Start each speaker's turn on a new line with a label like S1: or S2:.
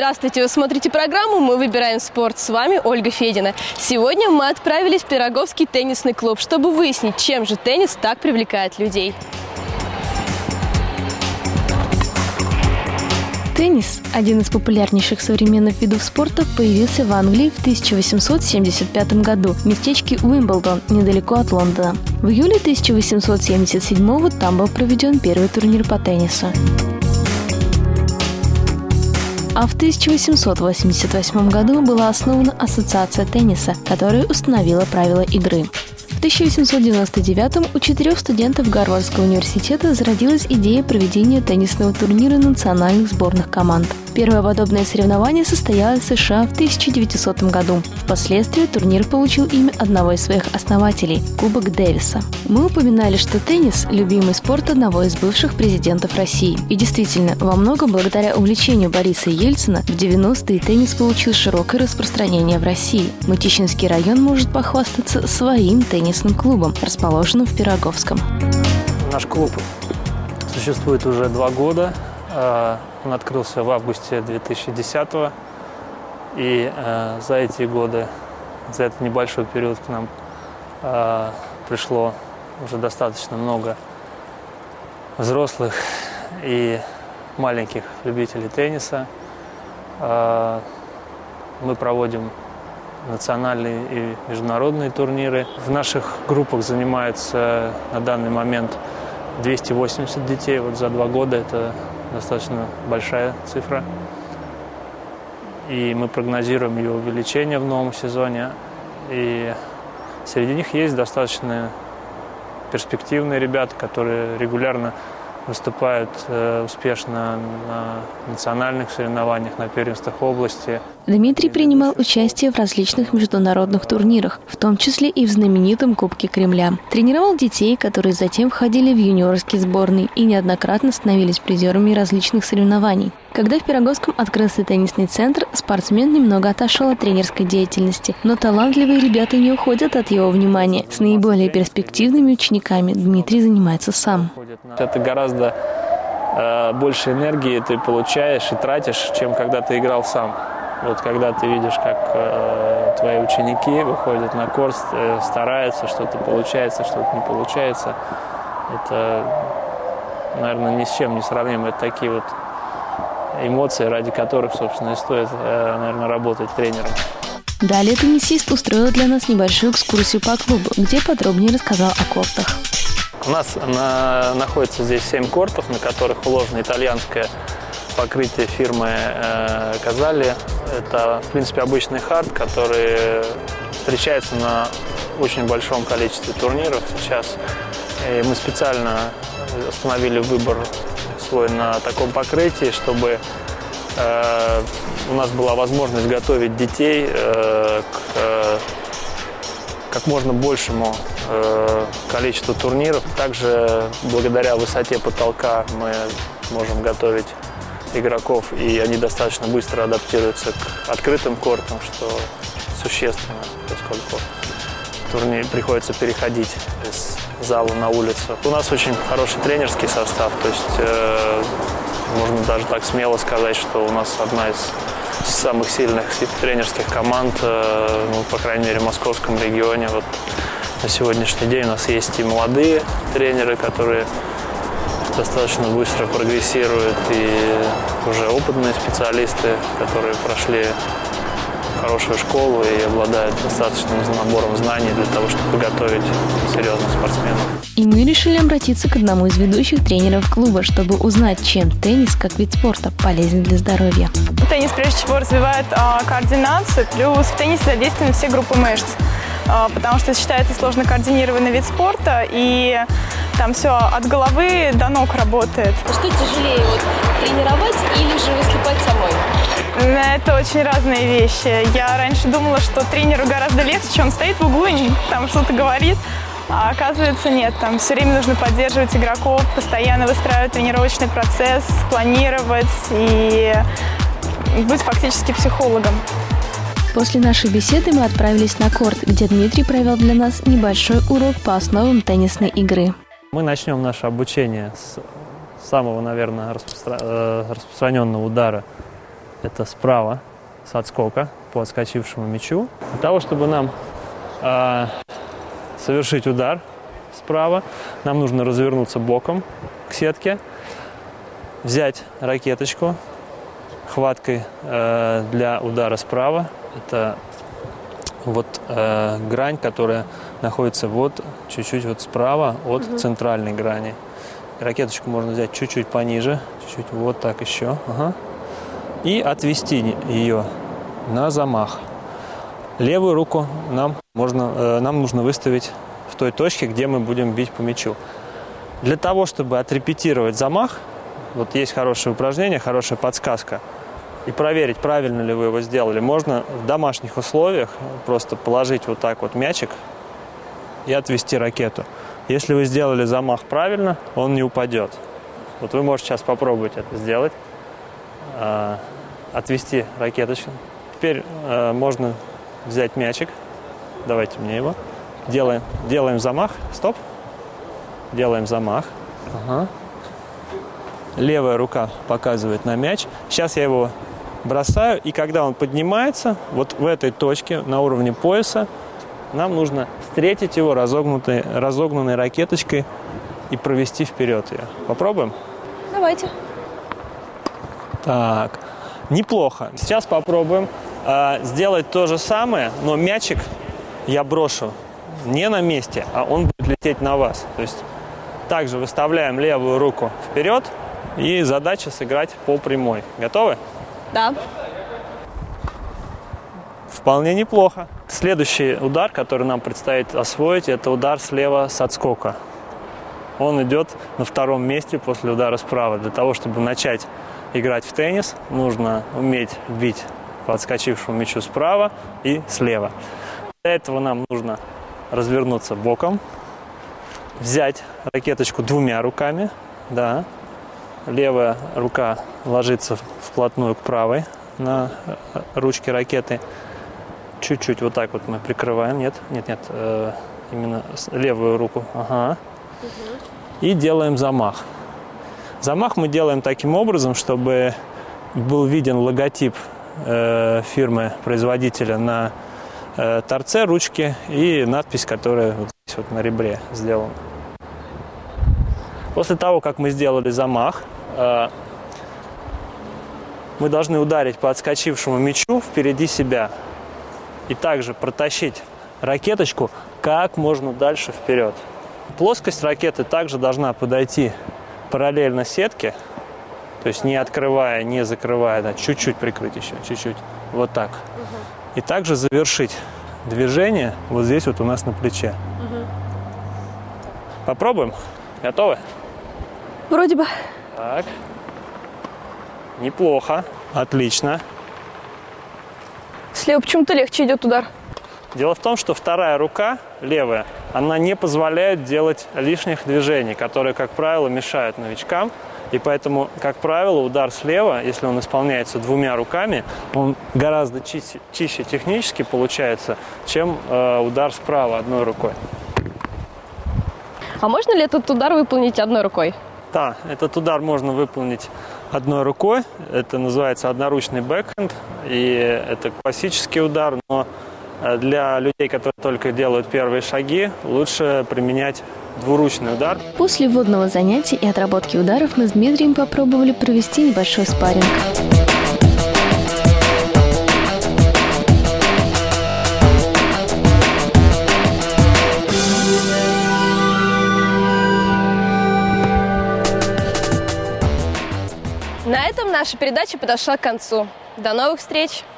S1: Здравствуйте! Вы смотрите программу «Мы выбираем спорт». С вами Ольга Федина. Сегодня мы отправились в Пироговский теннисный клуб, чтобы выяснить, чем же теннис так привлекает людей. Теннис, один из популярнейших современных видов спорта, появился в Англии в 1875 году в местечке Уимблдон, недалеко от Лондона. В июле 1877 там был проведен первый турнир по теннису. А в 1888 году была основана Ассоциация тенниса, которая установила правила игры. В 1899 у 4 студентов Гарвардского университета зародилась идея проведения теннисного турнира национальных сборных команд. Первое подобное соревнование состоялось в США в 1900 году. Впоследствии турнир получил имя одного из своих основателей – Кубок Дэвиса. Мы упоминали, что теннис – любимый спорт одного из бывших президентов России. И действительно, во многом благодаря увлечению Бориса Ельцина в 90-е теннис получил широкое распространение в России. Мытищинский район может похвастаться своим теннисным клубом, расположенным в Пироговском.
S2: Наш клуб существует уже 2 года. Он открылся в августе 2010-го. И за эти годы, за этот небольшой период к нам пришло уже достаточно много взрослых и маленьких любителей тенниса. Мы проводим национальные и международные турниры. В наших группах занимается на данный момент 280 детей. Вот за 2 года это достаточно большая цифра. И мы прогнозируем ее увеличение в новом сезоне. И среди них есть достаточно перспективные ребята, которые регулярно выступают успешно на национальных соревнованиях, на первенствах области.
S1: Дмитрий принимал участие в различных международных турнирах, в том числе и в знаменитом Кубке Кремля. Тренировал детей, которые затем входили в юниорские сборные и неоднократно становились призерами различных соревнований. Когда в Пироговском открылся теннисный центр, спортсмен немного отошел от тренерской деятельности, но талантливые ребята не уходят от его внимания. С наиболее перспективными учениками Дмитрий занимается сам.
S2: Это гораздо больше энергии ты получаешь и тратишь, чем когда ты играл сам. Вот когда ты видишь, как твои ученики выходят на корт, стараются, что-то получается, что-то не получается, это, наверное, ни с чем не сравнимо. Это такие вот эмоции, ради которых, собственно, и стоит, наверное, работать тренером.
S1: Далее теннисист устроил для нас небольшую экскурсию по клубу, где подробнее рассказал о кортах.
S2: У нас находится здесь 7 кортов, на которых уложено итальянское покрытие фирмы Казали. Это, в принципе, обычный хард, который встречается на очень большом количестве турниров сейчас. И мы специально остановили выбор свой на таком покрытии, чтобы у нас была возможность готовить детей к как можно большему количеству турниров. Также благодаря высоте потолка мы можем готовить игроков, и они достаточно быстро адаптируются к открытым кортам, что существенно, поскольку турнир приходится переходить из зала на улицу. У нас очень хороший тренерский состав, то есть можно даже так смело сказать, что у нас одна из самых сильных тренерских команд, ну, по крайней мере, в московском регионе. Вот на сегодняшний день у нас есть и молодые тренеры, которые достаточно быстро прогрессируют, и уже опытные специалисты, которые прошли хорошую школу и обладают достаточным набором знаний для того, чтобы готовить серьезных спортсменов.
S1: И мы решили обратиться к одному из ведущих тренеров клуба, чтобы узнать, чем теннис как вид спорта полезен для здоровья.
S3: Теннис прежде всего развивает координацию, плюс в теннисе задействованы все группы мышц, потому что считается сложно координированный вид спорта, и там все от головы до ног работает.
S1: Что тяжелее, тренировать или же выступать самой?
S3: Это очень разные вещи. Я раньше думала, что тренеру гораздо легче, он стоит в углу и там что-то говорит, а оказывается нет. Там все время нужно поддерживать игроков, постоянно выстраивать тренировочный процесс, планировать и быть фактически психологом.
S1: После нашей беседы мы отправились на корт, где Дмитрий провел для нас небольшой урок по основам теннисной игры.
S2: Мы начнем наше обучение с самого, наверное, распространенного удара это справа с отскока по отскочившему мячу. Для того, чтобы нам совершить удар справа, нам нужно развернуться боком к сетке, взять ракеточку хваткой для удара справа. Это вот грань, которая находится вот чуть-чуть вот справа от центральной грани. Ракеточку можно взять чуть-чуть пониже, чуть-чуть вот так еще. Ага. И отвести ее на замах. Левую руку нам нужно выставить в той точке, где мы будем бить по мячу. Для того, чтобы отрепетировать замах, вот есть хорошее упражнение, хорошая подсказка, и проверить, правильно ли вы его сделали, можно в домашних условиях просто положить вот так вот мячик и отвести ракету. Если вы сделали замах правильно, он не упадет. Вот вы можете сейчас попробовать это сделать. Отвести ракеточку. Теперь можно взять мячик. Давайте мне его. Делаем замах. Стоп. Делаем замах. Ага. Левая рука показывает на мяч. Сейчас я его бросаю, и когда он поднимается, вот в этой точке, на уровне пояса, нам нужно встретить его разогнанной ракеточкой и провести вперед ее. Попробуем?
S1: Давайте.
S2: Так, неплохо. Сейчас попробуем сделать то же самое, но мячик я брошу не на месте, а он будет лететь на вас. То есть также выставляем левую руку вперед, и задача сыграть по прямой. Готовы?
S1: Да.
S2: Вполне неплохо. Следующий удар, который нам предстоит освоить, это удар слева с отскока. Он идет на втором месте после удара справа. Для того, чтобы начать играть в теннис, нужно уметь бить по отскочившему мячу справа и слева. Для этого нам нужно развернуться боком, взять ракеточку двумя руками. Да. Левая рука ложится вплотную к правой на ручке ракеты. Чуть-чуть вот так вот мы прикрываем. Нет, именно левую руку. Ага. И делаем замах. Замах мы делаем таким образом, чтобы был виден логотип фирмы-производителя на торце ручки и надпись, которая вот здесь вот на ребре сделана. После того, как мы сделали замах, мы должны ударить по отскочившему мячу впереди себя и также протащить ракеточку как можно дальше вперед. Плоскость ракеты также должна подойти параллельно сетке, то есть не открывая, не закрывая, да, чуть-чуть прикрыть еще, чуть-чуть, вот так. И также завершить движение вот здесь вот у нас на плече. Попробуем? Готовы?
S1: Вроде бы.
S2: Так. Неплохо. Отлично.
S1: Слева почему-то легче идет удар.
S2: Дело в том, что вторая рука, левая, она не позволяет делать лишних движений, которые, как правило, мешают новичкам. И поэтому, как правило, удар слева, если он исполняется двумя руками, он гораздо чище технически получается, чем удар справа одной рукой.
S1: А можно ли этот удар выполнить одной рукой?
S2: Да, этот удар можно выполнить одной рукой. Это называется одноручный бэкхенд. И это классический удар, но для людей, которые только делают первые шаги, лучше применять двуручный удар.
S1: После вводного занятия и отработки ударов мы с Дмитрием попробовали провести небольшой спарринг. На этом наша передача подошла к концу. До новых встреч!